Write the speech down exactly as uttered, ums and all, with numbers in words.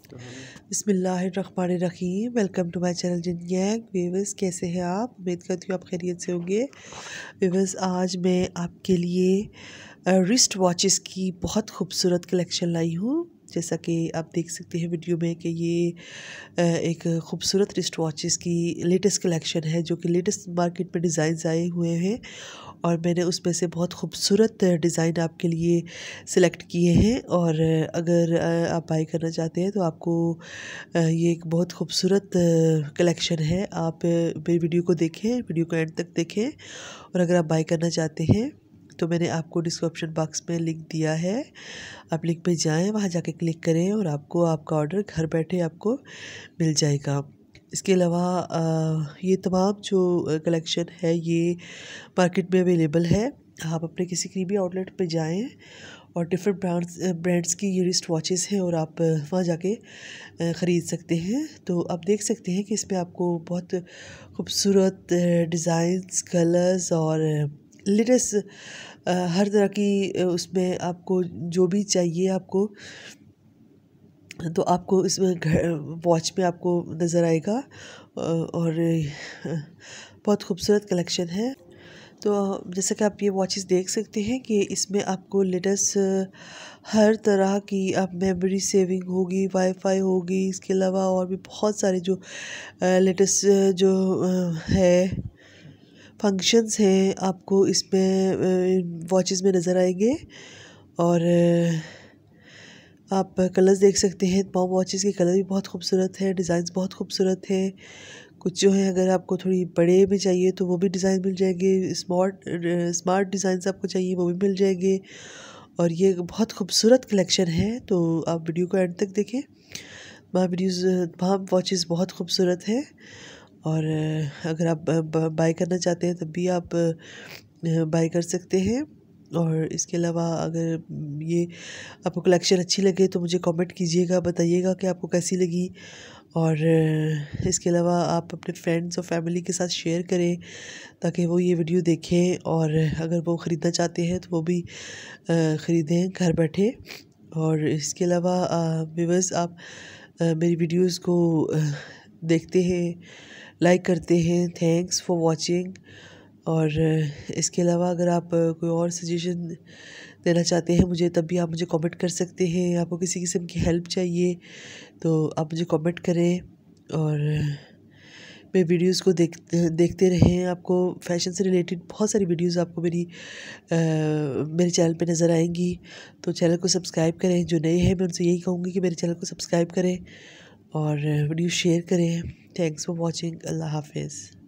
बिस्मिल्लाहिर्रहमानिर्रहीम। Welcome to my channel जिन गैंग। व्यूअर्स, कैसे हैं आप? उम्मीद करती हूँ आप खैरियत से होंगे। व्यूअर्स, आज मैं आपके लिए रिस्ट वॉचेस की बहुत खूबसूरत कलेक्शन लाई हूँ। जैसा कि आप देख सकते हैं वीडियो में कि ये एक खूबसूरत रिस्ट वॉचेस की लेटेस्ट कलेक्शन है, जो कि लेटेस्ट मार्केट में डिज़ाइंस आए हुए हैं और मैंने उसमें से बहुत खूबसूरत डिज़ाइन आपके लिए सिलेक्ट किए हैं। और अगर आप बाई करना चाहते हैं तो आपको ये एक बहुत खूबसूरत कलेक्शन है। आप मेरी वीडियो को देखें, वीडियो को एंड तक देखें। और अगर आप बाई करना चाहते हैं तो मैंने आपको डिस्क्रिप्शन बॉक्स में लिंक दिया है, आप लिंक पे जाएं, वहाँ जाके क्लिक करें और आपको आपका ऑर्डर घर बैठे आपको मिल जाएगा। इसके अलावा ये तमाम जो कलेक्शन है ये मार्केट में अवेलेबल है। आप अपने किसी की भी आउटलेट पे जाएं और डिफरेंट ब्रांड्स ब्रांड्स की ये रिस्ट वॉचेस हैं और आप वहाँ जाके ख़रीद सकते हैं। तो आप देख सकते हैं कि इसमें आपको बहुत खूबसूरत डिज़ाइंस, कलर्स और लेटेस्ट हर तरह की उसमें आपको जो भी चाहिए आपको, तो आपको इसमें घर वॉच में आपको नज़र आएगा। और बहुत खूबसूरत कलेक्शन है। तो जैसा कि आप ये वॉचेस देख सकते हैं कि इसमें आपको लेटेस्ट हर तरह की आप मेमोरी सेविंग होगी, वाईफाई होगी, इसके अलावा और भी बहुत सारे जो लेटेस्ट जो है फंक्शंस हैं आपको इसमें वॉचेस में नज़र आएंगे। और आप कलर्स देख सकते हैं, तमाम वॉचेस के कलर भी बहुत खूबसूरत है, डिज़ाइंस बहुत खूबसूरत है। कुछ जो है अगर आपको थोड़ी बड़े में चाहिए तो वो भी डिज़ाइन मिल जाएंगे, स्मार्ट स्मार्ट डिज़ाइंस आपको चाहिए वो भी मिल जाएंगे। और ये बहुत खूबसूरत कलेक्शन है, तो आप वीडियो को एंड तक देखें। वहाँ वीडियोस वहाँ वॉचेस बहुत खूबसूरत है। और अगर आप बाई करना चाहते हैं तब भी आप बाई कर सकते हैं। और इसके अलावा अगर ये आपको कलेक्शन अच्छी लगे तो मुझे कमेंट कीजिएगा, बताइएगा कि आपको कैसी लगी। और इसके अलावा आप अपने फ्रेंड्स और फैमिली के साथ शेयर करें ताकि वो ये वीडियो देखें और अगर वो ख़रीदना चाहते हैं तो वो भी ख़रीदें घर बैठे। और इसके अलावा व्यूअर्स, आप मेरी वीडियोस को देखते हैं, लाइक करते हैं। Thanks for watching. और इसके अलावा अगर आप कोई और सजेशन देना चाहते हैं मुझे, तब भी आप मुझे कमेंट कर सकते हैं। आपको किसी किस्म की हेल्प चाहिए तो आप मुझे कमेंट करें। और मेरे वीडियोस को देख देखते रहें। आपको फैशन से रिलेटेड बहुत सारी वीडियोस आपको मेरी आ, मेरे चैनल पे नज़र आएंगी, तो चैनल को सब्सक्राइब करें। जो नए हैं मैं उनसे यही कहूँगी कि मेरे चैनल को सब्सक्राइब करें और वीडियो शेयर करें। Thanks for watching. अल्लाह हाफिज़।